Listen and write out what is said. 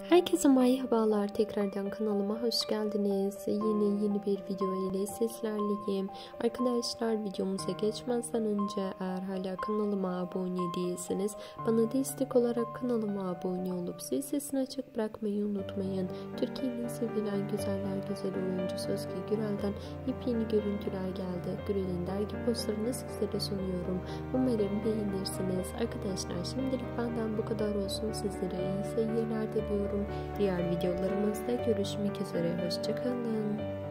Herkese merhabalar, tekrardan kanalıma hoş geldiniz. Yeni bir video ile sizlerleyim. Arkadaşlar, videomuza geçmeden önce eğer hala kanalıma abone değilseniz bana destek olarak kanalıma abone olup zil sesini açık bırakmayı unutmayın. Türkiye'nin sevilen güzeller güzel oyuncusu Özge Gürel'den yepyeni görüntüler geldi. Gürel'in dergi postlarını sizlere sunuyorum. Umarım beğenirsiniz. Arkadaşlar, şimdilik benden bu kadar olsun. Sizlere iyi seyirler diliyorum. Diğer videolarımızda görüşmek üzere. Hoşça kalın.